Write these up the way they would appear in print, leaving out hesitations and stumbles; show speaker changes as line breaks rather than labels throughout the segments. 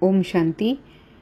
ओम शांति।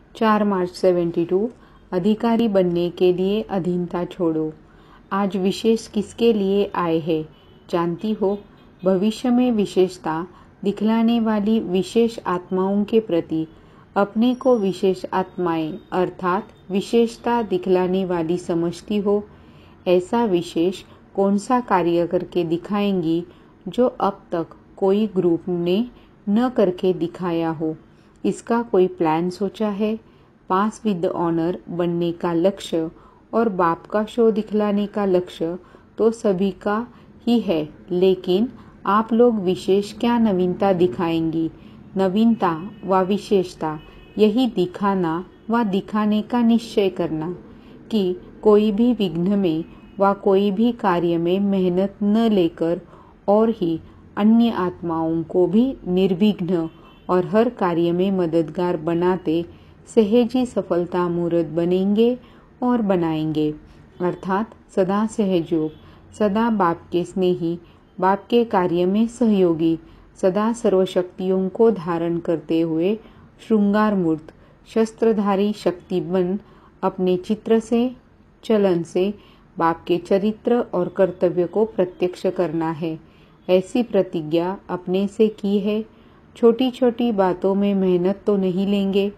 4 मार्च 72। अधिकारी बनने के लिए अधीनता छोड़ो। आज विशेष किसके लिए आए हैं जानती हो? भविष्य में विशेषता दिखलाने वाली विशेष आत्माओं के प्रति अपने को विशेष आत्माएं अर्थात विशेषता दिखलाने वाली समझती हो। ऐसा विशेष कौन सा कार्य करके दिखाएंगी जो अब तक कोई ग्रुप ने न करके दिखाया हो? इसका कोई प्लान सोचा है? पास विद ऑनर बनने का लक्ष्य और बाप का शो दिखलाने का लक्ष्य तो सभी का ही है, लेकिन आप लोग विशेष क्या नवीनता दिखाएंगी? नवीनता व विशेषता यही दिखाना व दिखाने का निश्चय करना कि कोई भी विघ्न में व कोई भी कार्य में मेहनत न लेकर और ही अन्य आत्माओं को भी निर्विघ्न और हर कार्य में मददगार बनाते सहजी सफलता मूर्त बनेंगे और बनाएंगे। अर्थात सदा सहयोग, सदा बाप के स्नेही, बाप के कार्य में सहयोगी, सदा सर्वशक्तियों को धारण करते हुए श्रृंगार मूर्त शस्त्रधारी शक्ति बन अपने चित्र से, चलन से बाप के चरित्र और कर्तव्य को प्रत्यक्ष करना है। ऐसी प्रतिज्ञा अपने से की है। छोटी छोटी बातों में मेहनत तो नहीं लेंगे।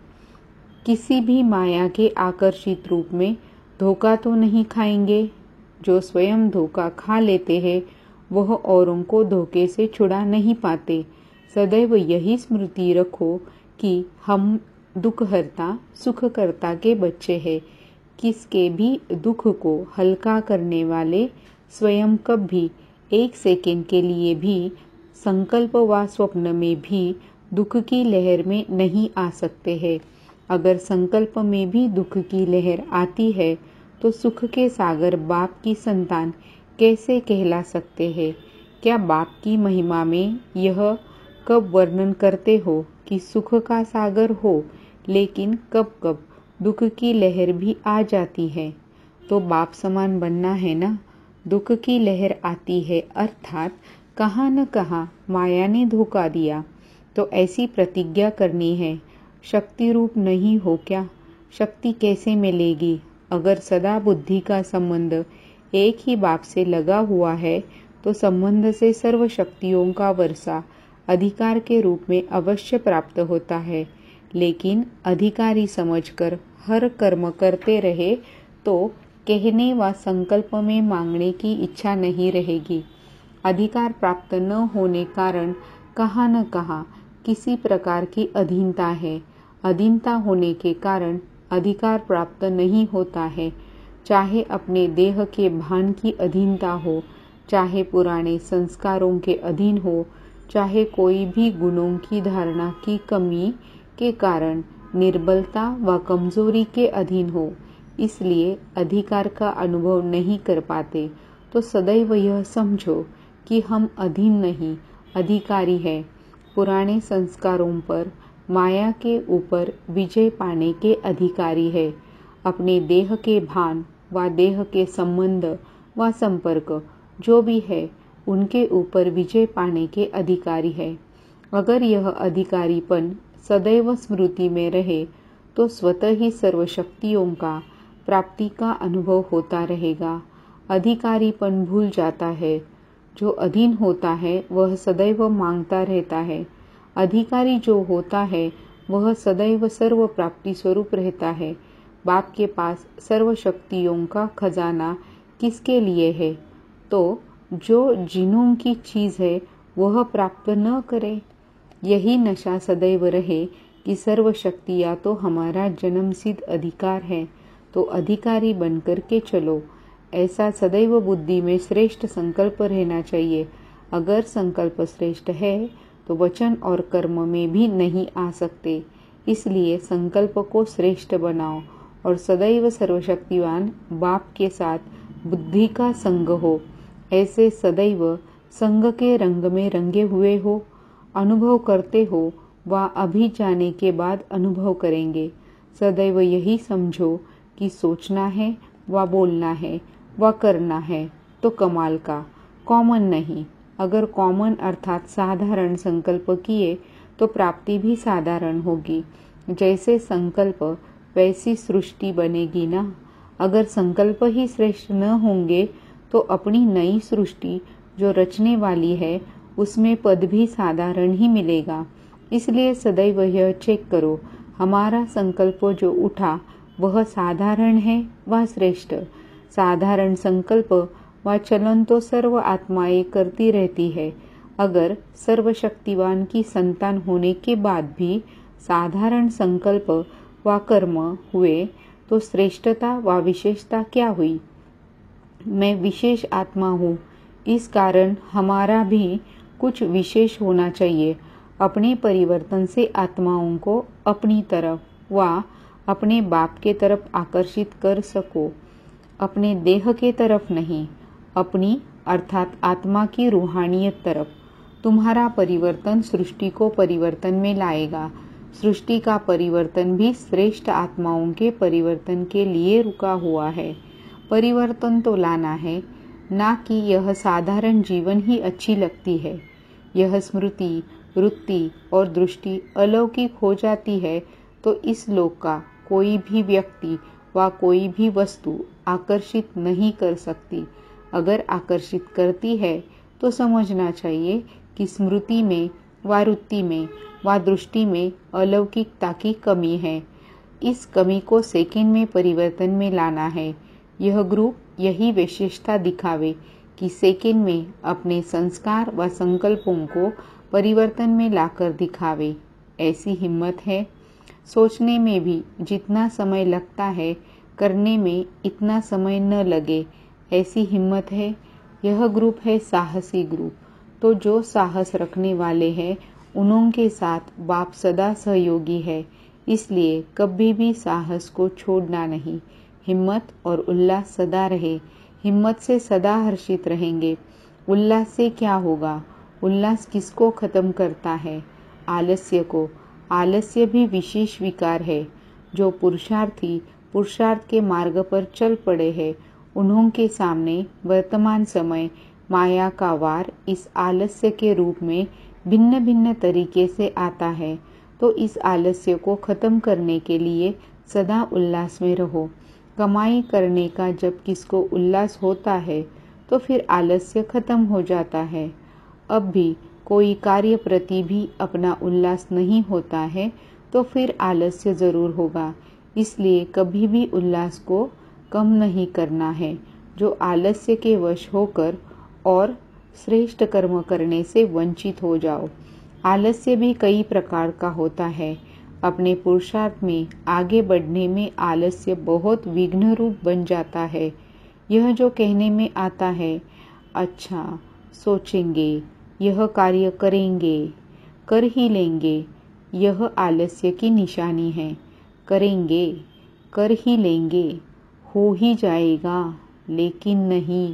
किसी भी माया के आकर्षित रूप में धोखा तो नहीं खाएंगे। जो स्वयं धोखा खा लेते हैं वह औरों को धोखे से छुड़ा नहीं पाते। सदैव यही स्मृति रखो कि हम दुखहर्ता सुखकर्ता के बच्चे हैं। किसके भी दुख को हल्का करने वाले स्वयं कभी एक सेकंड के लिए भी संकल्प व स्वप्न में भी दुख की लहर में नहीं आ सकते हैं। अगर संकल्प में भी दुख की लहर आती है तो सुख के सागर बाप की संतान कैसे कहला सकते हैं? क्या बाप की महिमा में यह कब वर्णन करते हो कि सुख का सागर हो, लेकिन कब कब दुख की लहर भी आ जाती है? तो बाप समान बनना है ना। दुख की लहर आती है अर्थात कहाँ न कहाँ माया ने धोखा दिया, तो ऐसी प्रतिज्ञा करनी है। शक्ति रूप नहीं हो क्या? शक्ति कैसे मिलेगी? अगर सदा बुद्धि का संबंध एक ही बाप से लगा हुआ है तो संबंध से सर्व शक्तियों का वर्षा अधिकार के रूप में अवश्य प्राप्त होता है। लेकिन अधिकारी समझकर हर कर्म करते रहे तो कहने व संकल्प में मांगने की इच्छा नहीं रहेगी। अधिकार प्राप्त न होने कारण कहाँ न कहाँ किसी प्रकार की अधीनता है। अधीनता होने के कारण अधिकार प्राप्त नहीं होता है। चाहे अपने देह के भान की अधीनता हो, चाहे पुराने संस्कारों के अधीन हो, चाहे कोई भी गुणों की धारणा की कमी के कारण निर्बलता व कमजोरी के अधीन हो, इसलिए अधिकार का अनुभव नहीं कर पाते। तो सदैव यह समझो कि हम अधीन नहीं अधिकारी है। पुराने संस्कारों पर माया के ऊपर विजय पाने के अधिकारी है। अपने देह के भान व देह के संबंध व संपर्क जो भी है उनके ऊपर विजय पाने के अधिकारी है। अगर यह अधिकारीपन सदैव स्मृति में रहे तो स्वतः ही सर्वशक्तियों का प्राप्ति का अनुभव होता रहेगा। अधिकारीपन भूल जाता है। जो अधीन होता है वह सदैव मांगता रहता है। अधिकारी जो होता है वह सदैव सर्व प्राप्ति स्वरूप रहता है। बाप के पास सर्व शक्तियों का खजाना किसके लिए है? तो जो जिनों की चीज है वह प्राप्त न करे। यही नशा सदैव रहे कि सर्व शक्तियाँ तो हमारा जन्मसिद्ध अधिकार है, तो अधिकारी बनकर के चलो। ऐसा सदैव बुद्धि में श्रेष्ठ संकल्प रहना चाहिए। अगर संकल्प श्रेष्ठ है तो वचन और कर्म में भी नहीं आ सकते। इसलिए संकल्प को श्रेष्ठ बनाओ और सदैव सर्वशक्तिवान बाप के साथ बुद्धि का संग हो। ऐसे सदैव संग के रंग में रंगे हुए हो, अनुभव करते हो व अभी जाने के बाद अनुभव करेंगे। सदैव यही समझो कि सोचना है व बोलना है व करना है तो कमाल का, कॉमन नहीं। अगर कॉमन अर्थात साधारण संकल्प किए तो प्राप्ति भी साधारण होगी। जैसे संकल्प वैसी सृष्टि बनेगी ना। अगर संकल्प ही श्रेष्ठ न होंगे तो अपनी नई सृष्टि जो रचने वाली है उसमें पद भी साधारण ही मिलेगा। इसलिए सदैव यह चेक करो, हमारा संकल्प जो उठा वह साधारण है व श्रेष्ठ। साधारण संकल्प व चलन तो सर्व आत्माएं करती रहती है। अगर सर्वशक्तिवान की संतान होने के बाद भी साधारण संकल्प व कर्म हुए तो श्रेष्ठता व विशेषता क्या हुई? मैं विशेष आत्मा हूँ, इस कारण हमारा भी कुछ विशेष होना चाहिए। अपने परिवर्तन से आत्माओं को अपनी तरफ व अपने बाप के तरफ आकर्षित कर सको, अपने देह के तरफ नहीं, अपनी अर्थात आत्मा की रूहानियत तरफ। तुम्हारा परिवर्तन सृष्टि को परिवर्तन में लाएगा। सृष्टि का परिवर्तन भी श्रेष्ठ आत्माओं के परिवर्तन के लिए रुका हुआ है। परिवर्तन तो लाना है, ना कि यह साधारण जीवन ही अच्छी लगती है। यह स्मृति, वृत्ति और दृष्टि अलौकिक हो जाती है तो इस लोक का कोई भी व्यक्ति व कोई भी वस्तु आकर्षित नहीं कर सकती। अगर आकर्षित करती है तो समझना चाहिए कि स्मृति में व वृत्ति में व दृष्टि में अलौकिकता की कमी है। इस कमी को सेकंड में परिवर्तन में लाना है। यह ग्रुप यही विशेषता दिखावे कि सेकंड में अपने संस्कार व संकल्पों को परिवर्तन में लाकर दिखावे। ऐसी हिम्मत है। सोचने में भी जितना समय लगता है करने में इतना समय न लगे, ऐसी हिम्मत है। यह ग्रुप है साहसी ग्रुप। तो जो साहस रखने वाले हैं उनके साथ बाप सदा सहयोगी है। इसलिए कभी भी साहस को छोड़ना नहीं। हिम्मत और उल्लास सदा रहे। हिम्मत से सदा हर्षित रहेंगे। उल्लास से क्या होगा? उल्लास किसको खत्म करता है? आलस्य को। आलस्य भी विशेष विकार है। जो पुरुषार्थी पुरुषार्थ के मार्ग पर चल पड़े हैं उन्होंने सामने वर्तमान समय माया का वार इस आलस्य के रूप में भिन्न भिन्न तरीके से आता है। तो इस आलस्य को खत्म करने के लिए सदा उल्लास में रहो। कमाई करने का जब किसको उल्लास होता है तो फिर आलस्य खत्म हो जाता है। अब भी कोई कार्य प्रति भी अपना उल्लास नहीं होता है तो फिर आलस्य जरूर होगा। इसलिए कभी भी उल्लास को कम नहीं करना है। जो आलस्य के वश होकर और श्रेष्ठ कर्म करने से वंचित हो जाओ। आलस्य भी कई प्रकार का होता है। अपने पुरुषार्थ में आगे बढ़ने में आलस्य बहुत विघ्न रूप बन जाता है। यह जो कहने में आता है, अच्छा सोचेंगे, यह कार्य करेंगे, कर ही लेंगे, यह आलस्य की निशानी है। करेंगे, कर ही लेंगे, हो ही जाएगा, लेकिन नहीं,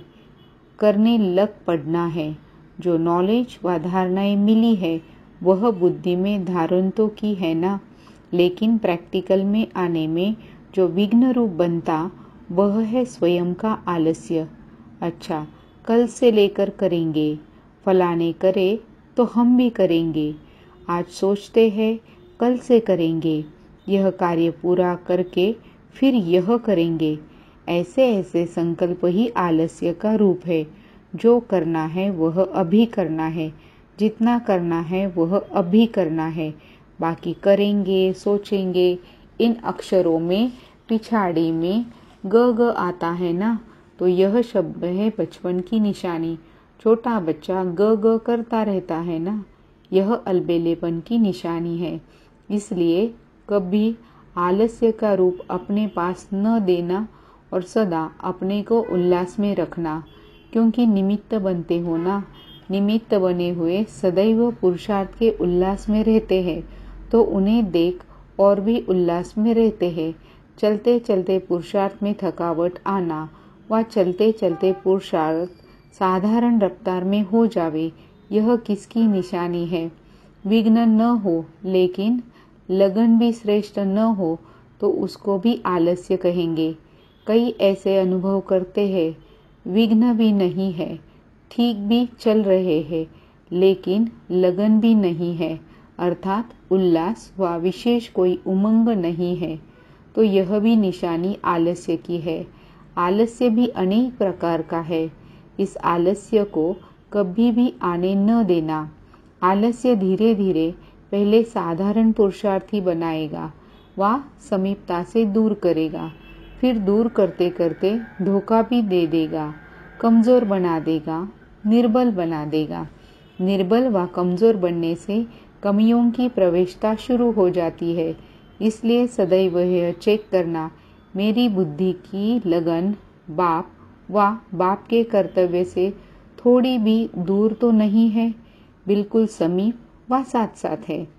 करने लग पड़ना है। जो नॉलेज व धारणाएं मिली है वह बुद्धि में धारण तो की है ना, लेकिन प्रैक्टिकल में आने में जो विघ्न रूप बनता वह है स्वयं का आलस्य। अच्छा, कल से लेकर करेंगे, फलाने करे तो हम भी करेंगे। आज सोचते हैं कल से करेंगे, यह कार्य पूरा करके फिर यह करेंगे। ऐसे ऐसे संकल्प ही आलस्य का रूप है। जो करना है वह अभी करना है, जितना करना है वह अभी करना है। बाकी करेंगे, सोचेंगे, इन अक्षरों में पिछाड़ी में ग ग आता है ना, तो यह शब्द है बचपन की निशानी। छोटा बच्चा ग ग करता रहता है ना, यह अलबेलेपन की निशानी है। इसलिए कभी आलस्य का रूप अपने पास न देना और सदा अपने को उल्लास में रखना, क्योंकि निमित्त बनते हो ना। निमित्त बने हुए सदैव पुरुषार्थ के उल्लास में रहते हैं तो उन्हें देख और भी उल्लास में रहते हैं। चलते चलते पुरुषार्थ में थकावट आना व चलते चलते पुरुषार्थ साधारण रफ्तार में हो जावे, यह किसकी निशानी है? विघ्न न हो लेकिन लगन भी श्रेष्ठ न हो तो उसको भी आलस्य कहेंगे। कई ऐसे अनुभव करते हैं, विघ्न भी नहीं है, ठीक भी चल रहे हैं, लेकिन लगन भी नहीं है, अर्थात उल्लास व विशेष कोई उमंग नहीं है, तो यह भी निशानी आलस्य की है। आलस्य भी अनेक प्रकार का है। इस आलस्य को कभी भी आने न देना। आलस्य धीरे धीरे पहले साधारण पुरुषार्थी बनाएगा व समीपता से दूर करेगा, फिर दूर करते करते धोखा भी दे देगा, कमजोर बना देगा, निर्बल बना देगा। निर्बल व कमजोर बनने से कमियों की प्रवेशता शुरू हो जाती है। इसलिए सदैव यह चेक करना, मेरी बुद्धि की लगन बाप व बाप के कर्तव्य से थोड़ी भी दूर तो नहीं है, बिल्कुल समीप व साथ साथ है।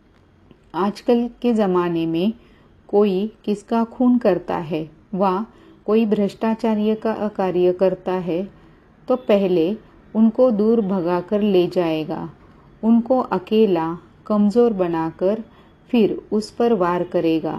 आजकल के ज़माने में कोई किसका खून करता है व कोई भ्रष्टाचार्य का कार्य करता है तो पहले उनको दूर भगाकर ले जाएगा, उनको अकेला कमज़ोर बनाकर फिर उस पर वार करेगा।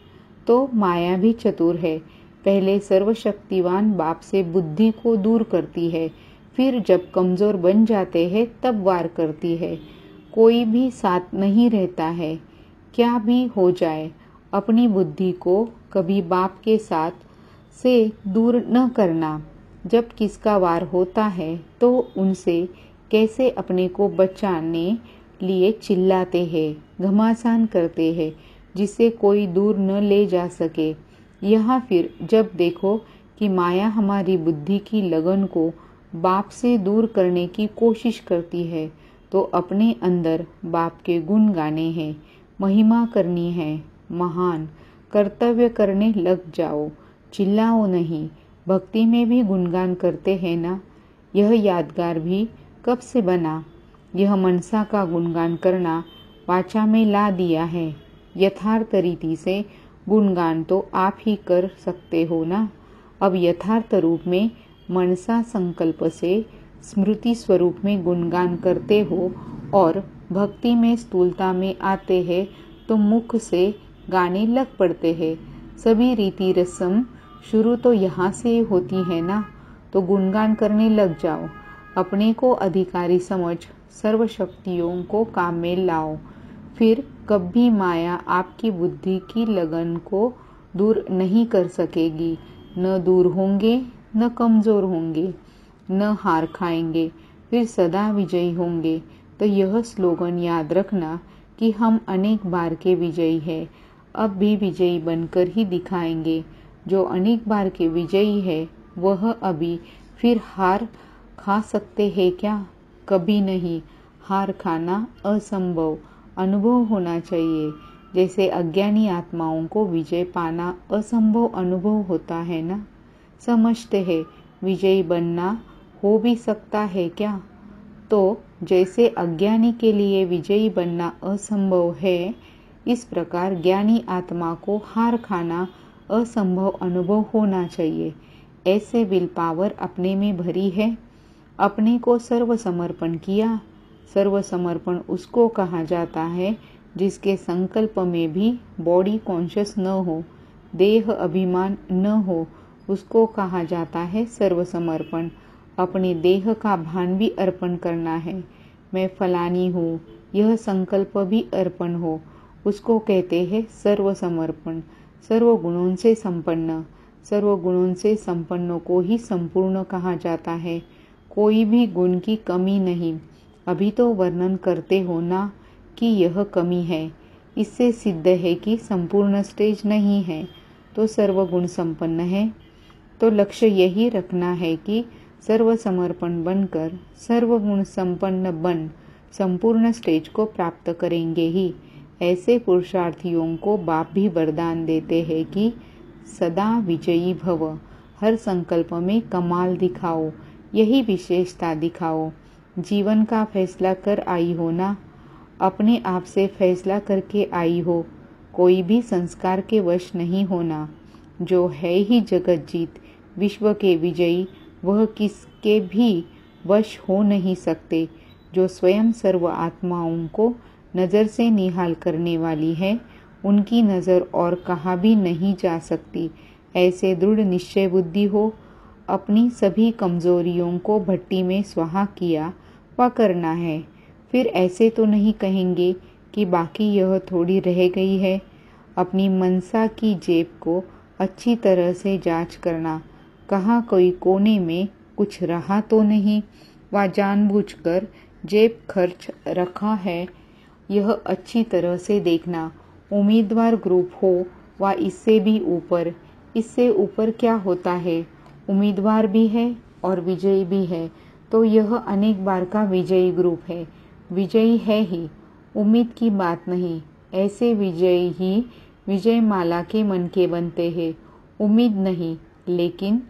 तो माया भी चतुर है, पहले सर्वशक्तिवान बाप से बुद्धि को दूर करती है, फिर जब कमज़ोर बन जाते हैं तब वार करती है। कोई भी साथ नहीं रहता है। क्या भी हो जाए, अपनी बुद्धि को कभी बाप के साथ से दूर न करना। जब किसका वार होता है तो उनसे कैसे अपने को बचाने लिए चिल्लाते हैं, घमासान करते हैं, जिससे कोई दूर न ले जा सके। यहाँ फिर जब देखो कि माया हमारी बुद्धि की लगन को बाप से दूर करने की कोशिश करती है, तो अपने अंदर बाप के गुण गाने हैं, महिमा करनी है, महान कर्तव्य करने लग जाओ, चिल्लाओ नहीं। भक्ति में भी गुणगान करते हैं ना। यह यादगार भी कब से बना। यह मनसा का गुणगान करना वाचा में ला दिया है। यथार्थ रीति से गुणगान तो आप ही कर सकते हो ना। अब यथार्थ रूप में मनसा संकल्प से स्मृति स्वरूप में गुणगान करते हो और भक्ति में स्थूलता में आते हैं तो मुख से गाने लग पड़ते हैं। सभी रीति रस्म शुरू तो यहाँ से होती है ना, तो गुणगान करने लग जाओ। अपने को अधिकारी समझ सर्व शक्तियों को काम में लाओ। फिर कभी माया आपकी बुद्धि की लगन को दूर नहीं कर सकेगी। न दूर होंगे, न कमजोर होंगे, न हार खाएंगे, फिर सदा विजयी होंगे। तो यह स्लोगन याद रखना कि हम अनेक बार के विजयी हैं, अब भी विजयी बनकर ही दिखाएंगे। जो अनेक बार के विजयी है वह अभी फिर हार खा सकते हैं क्या? कभी नहीं। हार खाना असंभव अनुभव होना चाहिए। जैसे अज्ञानी आत्माओं को विजय पाना असंभव अनुभव होता है ना। समझते हैं विजयी बनना हो भी सकता है क्या? तो जैसे अज्ञानी के लिए विजयी बनना असंभव है, इस प्रकार ज्ञानी आत्मा को हार खाना असंभव अनुभव होना चाहिए। ऐसे विल पावर अपने में भरी है, अपने को सर्व समर्पण किया। सर्व समर्पण उसको कहा जाता है जिसके संकल्प में भी बॉडी कॉन्शियस न हो, देह अभिमान न हो, उसको कहा जाता है सर्व समर्पण। अपने देह का भान भी अर्पण करना है। मैं फलानी हूँ, यह संकल्प भी अर्पण हो, उसको कहते हैं सर्व समर्पण। सर्व गुणों से संपन्न, सर्व गुणों से संपन्नों को ही संपूर्ण कहा जाता है। कोई भी गुण की कमी नहीं। अभी तो वर्णन करते हो ना कि यह कमी है, इससे सिद्ध है कि संपूर्ण स्टेज नहीं है, तो सर्व गुण संपन्न है। तो लक्ष्य यही रखना है कि सर्व समर्पण बनकर सर्व गुण संपन्न बन संपूर्ण स्टेज को प्राप्त करेंगे ही। ऐसे पुरुषार्थियों को बाप भी वरदान देते हैं कि सदा विजयी भव, हर संकल्प में कमाल दिखाओ, यही विशेषता दिखाओ। जीवन का फैसला कर आई हो ना, अपने आप से फैसला करके आई हो। कोई भी संस्कार के वश नहीं होना। जो है ही जगत जीत, विश्व के विजयी, वह किसके भी वश हो नहीं सकते। जो स्वयं सर्व आत्माओं को नज़र से निहाल करने वाली है, उनकी नज़र और कहा भी नहीं जा सकती। ऐसे दृढ़ निश्चय बुद्धि हो। अपनी सभी कमजोरियों को भट्टी में स्वाहा किया व करना है। फिर ऐसे तो नहीं कहेंगे कि बाकी यह थोड़ी रह गई है। अपनी मनसा की जेब को अच्छी तरह से जांच करना, कहाँ कोई कोने में कुछ रहा तो नहीं, व जानबूझकर जेब खर्च रखा है, यह अच्छी तरह से देखना। उम्मीदवार ग्रुप हो व इससे भी ऊपर, इससे ऊपर क्या होता है, उम्मीदवार भी है और विजयी भी है, तो यह अनेक बार का विजयी ग्रुप है। विजयी है ही, उम्मीद की बात नहीं। ऐसे विजयी ही विजय माला के मन के बनते हैं, उम्मीद नहीं। लेकिन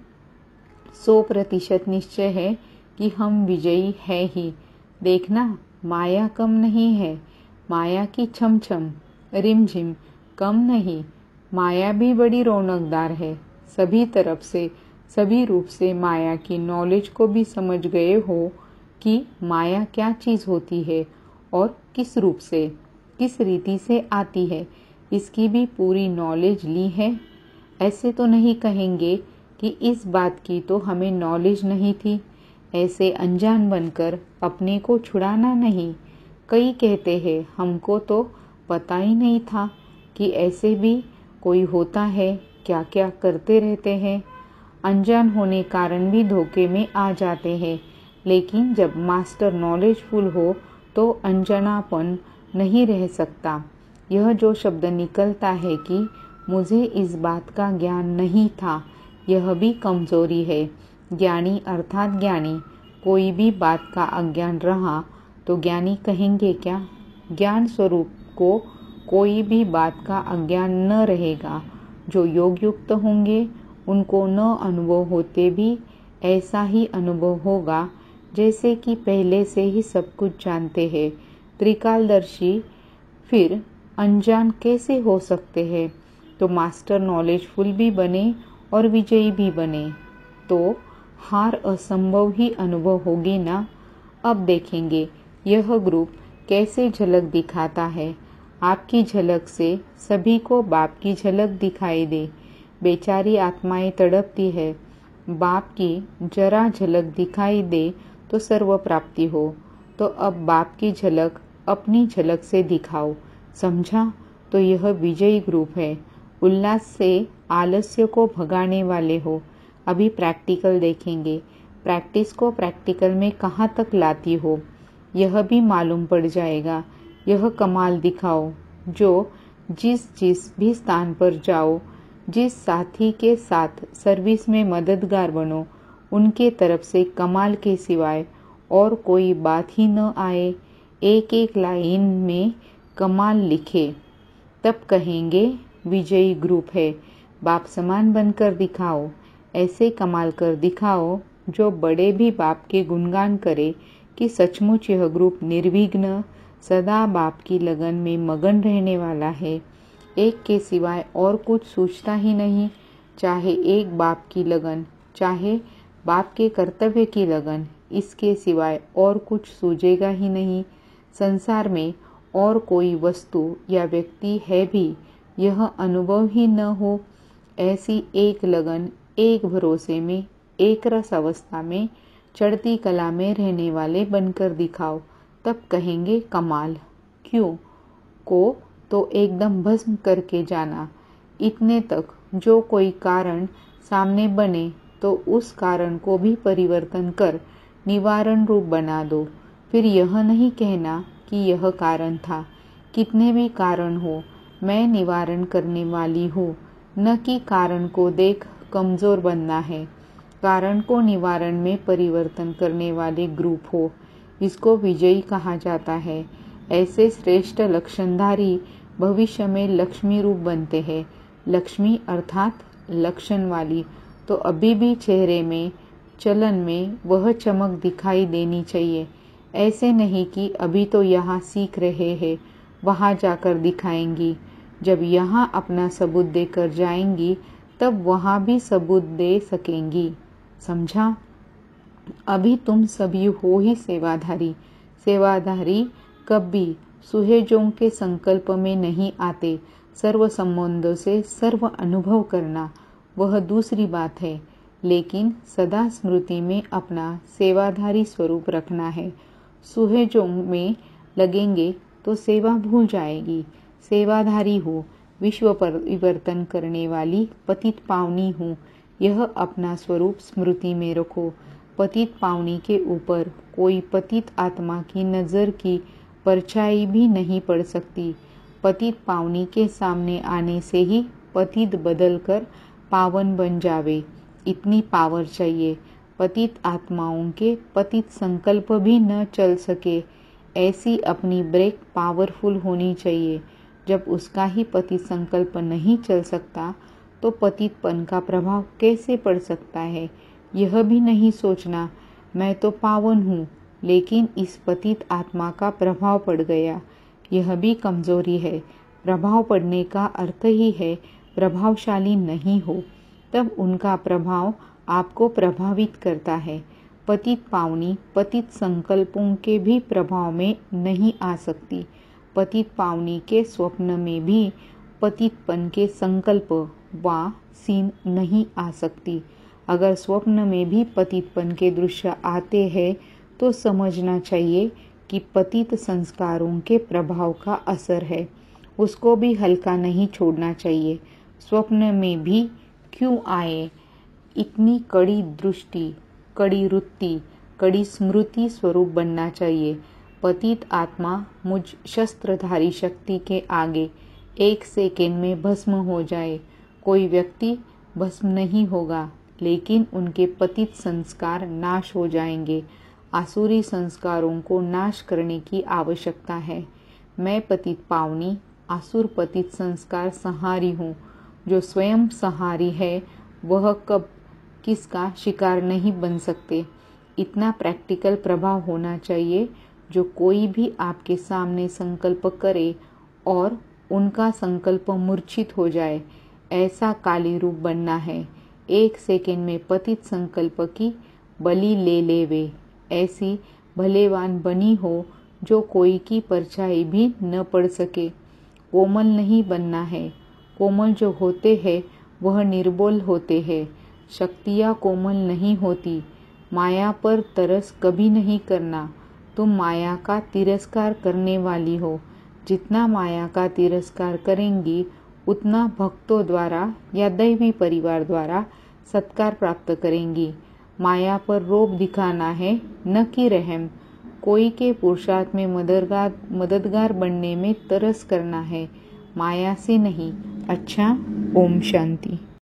100% निश्चय है कि हम विजयी है ही। देखना, माया कम नहीं है, माया की छम छम रिमझिम कम नहीं, माया भी बड़ी रौनकदार है। सभी तरफ से, सभी रूप से माया की नॉलेज को भी समझ गए हो कि माया क्या चीज़ होती है और किस रूप से, किस रीति से आती है, इसकी भी पूरी नॉलेज ली है। ऐसे तो नहीं कहेंगे कि इस बात की तो हमें नॉलेज नहीं थी। ऐसे अनजान बनकर अपने को छुड़ाना नहीं। कई कहते हैं हमको तो पता ही नहीं था कि ऐसे भी कोई होता है, क्या क्या करते रहते हैं। अनजान होने कारण भी धोखे में आ जाते हैं। लेकिन जब मास्टर नॉलेजफुल हो तो अनजानापन नहीं रह सकता। यह जो शब्द निकलता है कि मुझे इस बात का ज्ञान नहीं था, यह भी कमजोरी है। ज्ञानी अर्थात ज्ञानी, कोई भी बात का अज्ञान रहा तो ज्ञानी कहेंगे क्या? ज्ञान स्वरूप को कोई भी बात का अज्ञान न रहेगा। जो योग युक्त होंगे उनको न अनुभव होते भी ऐसा ही अनुभव होगा जैसे कि पहले से ही सब कुछ जानते हैं। त्रिकालदर्शी फिर अनजान कैसे हो सकते हैं? तो मास्टर नॉलेजफुल भी बने और विजयी भी बने तो हार असंभव ही अनुभव होगी ना। अब देखेंगे यह ग्रुप कैसे झलक दिखाता है। आपकी झलक से सभी को बाप की झलक दिखाई दे। बेचारी आत्माएं तड़पती है, बाप की जरा झलक दिखाई दे तो सर्व प्राप्ति हो। तो अब बाप की झलक अपनी झलक से दिखाओ, समझा? तो यह विजयी ग्रुप है। उल्लास से आलस्य को भगाने वाले हो। अभी प्रैक्टिकल देखेंगे, प्रैक्टिस को प्रैक्टिकल में कहाँ तक लाती हो यह भी मालूम पड़ जाएगा। यह कमाल दिखाओ जो जिस भी स्थान पर जाओ, जिस साथी के साथ सर्विस में मददगार बनो, उनके तरफ से कमाल के सिवाय और कोई बात ही न आए। एक एक लाइन में कमाल लिखे, तब कहेंगे विजयी ग्रुप है। बाप समान बनकर दिखाओ, ऐसे कमाल कर दिखाओ जो बड़े भी बाप के गुणगान करे कि सचमुच यह ग्रुप निर्विघ्न सदा बाप की लगन में मगन रहने वाला है। एक के सिवाय और कुछ सोचता ही नहीं। चाहे एक बाप की लगन, चाहे बाप के कर्तव्य की लगन, इसके सिवाय और कुछ सूझेगा ही नहीं। संसार में और कोई वस्तु या व्यक्ति है भी यह अनुभव ही न हो। ऐसी एक लगन, एक भरोसे में, एक रस अवस्था में, चढ़ती कला में रहने वाले बनकर दिखाओ, तब कहेंगे कमाल। क्यों को तो एकदम भस्म करके जाना। इतने तक जो कोई कारण सामने बने तो उस कारण को भी परिवर्तन कर निवारण रूप बना दो। फिर यह नहीं कहना कि यह कारण था। कितने भी कारण हो, मैं निवारण करने वाली हूँ, न कि कारण को देख कमजोर बनना है। कारण को निवारण में परिवर्तन करने वाले ग्रुप हो, इसको विजयी कहा जाता है। ऐसे श्रेष्ठ लक्षणधारी भविष्य में लक्ष्मी रूप बनते हैं। लक्ष्मी अर्थात लक्षण वाली, तो अभी भी चेहरे में, चलन में वह चमक दिखाई देनी चाहिए। ऐसे नहीं कि अभी तो यहाँ सीख रहे हैं, वहाँ जाकर दिखाएंगी। जब यहाँ अपना सबूत देकर जाएंगी तब वहाँ भी सबूत दे सकेंगी, समझा? अभी तुम सभी हो ही सेवाधारी। सेवाधारी कभी सुहेजों के संकल्प में नहीं आते। सर्व संबंधों से सर्व अनुभव करना वह दूसरी बात है, लेकिन सदा स्मृति में अपना सेवाधारी स्वरूप रखना है। सुहेजों में लगेंगे तो सेवा भूल जाएगी। सेवाधारी हो, विश्व परिवर्तन करने वाली पतित पावनी हूँ, यह अपना स्वरूप स्मृति में रखो। पतित पावनी के ऊपर कोई पतित आत्मा की नज़र की परछाई भी नहीं पड़ सकती। पतित पावनी के सामने आने से ही पतित बदल कर पावन बन जावे, इतनी पावर चाहिए। पतित आत्माओं के पतित संकल्प भी न चल सके, ऐसी अपनी ब्रेक पावरफुल होनी चाहिए। जब उसका ही पतित संकल्प नहीं चल सकता तो पतितपन का प्रभाव कैसे पड़ सकता है? यह भी नहीं सोचना मैं तो पावन हूँ, लेकिन इस पतित आत्मा का प्रभाव पड़ गया, यह भी कमजोरी है। प्रभाव पड़ने का अर्थ ही है प्रभावशाली नहीं हो, तब उनका प्रभाव आपको प्रभावित करता है। पतित पावनी पतित संकल्पों के भी प्रभाव में नहीं आ सकती। पतित पावनी के स्वप्न में भी पतितपन के संकल्प वा सीन नहीं आ सकती। अगर स्वप्न में भी पतितपन के दृश्य आते हैं तो समझना चाहिए कि पतित संस्कारों के प्रभाव का असर है, उसको भी हल्का नहीं छोड़ना चाहिए। स्वप्न में भी क्यों आए, इतनी कड़ी दृष्टि, कड़ी वृत्ति, कड़ी स्मृति स्वरूप बनना चाहिए। पतित आत्मा मुझ शस्त्रधारी शक्ति के आगे 1 सेकेंड में भस्म हो जाए। कोई व्यक्ति भस्म नहीं होगा, लेकिन उनके पतित संस्कार नाश हो जाएंगे। आसुरी संस्कारों को नाश करने की आवश्यकता है। मैं पतित पावनी आसुर पतित संस्कार संहारी हूँ। जो स्वयं संहारी है वह कब किसका शिकार नहीं बन सकते। इतना प्रैक्टिकल प्रभाव होना चाहिए। जो कोई भी आपके सामने संकल्प करे और उनका संकल्प मूर्छित हो जाए, ऐसा काली रूप बनना है। 1 सेकेंड में पतित संकल्प की बलि ले लेवे, ऐसी भलेवान बनी हो जो कोई की परछाई भी न पड़ सके। कोमल नहीं बनना है। कोमल जो होते हैं वह निर्बल होते हैं। शक्तियाँ कोमल नहीं होती। माया पर तरस कभी नहीं करना। तुम माया का तिरस्कार करने वाली हो। जितना माया का तिरस्कार करेंगी उतना भक्तों द्वारा या दैवी परिवार द्वारा सत्कार प्राप्त करेंगी। माया पर रोब दिखाना है, न कि रहम। कोई के पुरुषार्थ में मददगार बनने में तरस करना है, माया से नहीं। अच्छा, ओम शांति।